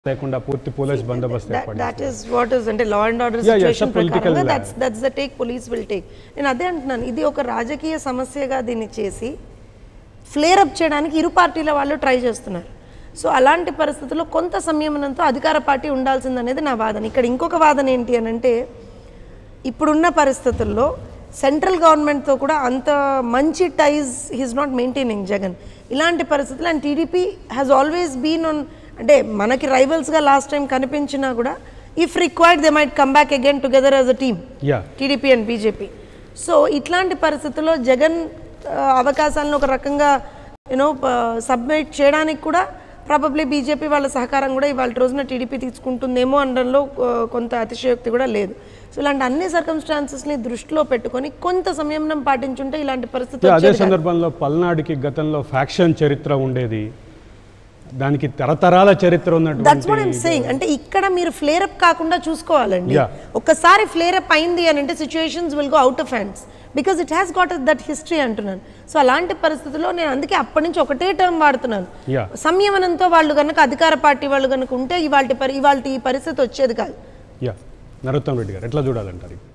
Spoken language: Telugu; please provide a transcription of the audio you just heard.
లేకుండా పూర్తి పోలీస్ బందోబస్తు that is what is అంటే law and order situation ప్రకారంగా that's the take police will take. నేను అదే అంటున్నాను, ఇది ఒక రాజకీయ సమస్యగా దీన్ని చేసి ఫ్లేర్ అప్ చేయడానికి ఇరు పార్టీల వాళ్ళు ట్రై చేస్తున్నారు. సో అలాంటి పరిస్థితుల్లో కొంత సంయమనంతో అధికార పార్టీ ఉండాల్సిందనేది నా వాదన. ఇక్కడ ఇంకొక వాదన ఏంటి అని అంటే, ఇప్పుడున్న పరిస్థితుల్లో సెంట్రల్ గవర్నమెంట్తో కూడా అంత మంచి ties he's not maintaining Jagan. ఇలాంటి పరిస్థితులు and TDP has always been on, అంటే మనకి రైవల్స్గా లాస్ట్ టైం కనిపించినా కూడా if required they might come back again together as a team, TDP and BJP. So ఇట్లాంటి పరిస్థితుల్లో జగన్ అవకాశాలను ఒక రకంగా సబ్మిట్ చేయడానికి కూడా ప్రాబబ్లీ బీజేపీ వాళ్ళ సహకారం కూడా ఇవాళ రోజున టీడీపీ తీసుకుంటుందేమో అనడంలో కొంత అతిశయోక్తి కూడా లేదు. సో ఇలాంటి అన్ని సర్కమ్స్టాన్సెస్ని దృష్టిలో పెట్టుకొని కొంత సంయమనం పాటించుంటే ఇలాంటి పరిస్థితులు. అదే సందర్భంలో పల్నాడుకి గతంలో ఫ్యాక్షన్ చరిత్ర ఉండేది, దానికి తరతరాల చరిత్ర ఉన్నట్టు. That's what I'm saying. అంటే ఇక్కడ మీరు ఫ్లేర్ అప్ కాకుండా చూసుకోవాలండి. ఒక్కసారి ఫ్లేర్ అప్ అయింది అని అంటే situations will go out of hands because it has got that history అంటున్నాను. సో అలాంటి పరిస్థితుల్లో నేను అందుకే అప్పటి నుంచి ఒకటే టర్మ్ వాడుతున్నాను, సంయమనంతో వాళ్ళు కనుక అధికార పార్టీ వాళ్ళు కనుక ఉంటే ఇవాళ ఈ పరిస్థితి వచ్చేది కాదు. నరోత్తమ్ రెడ్డి గారు ఎట్లా చూడాలంటారు?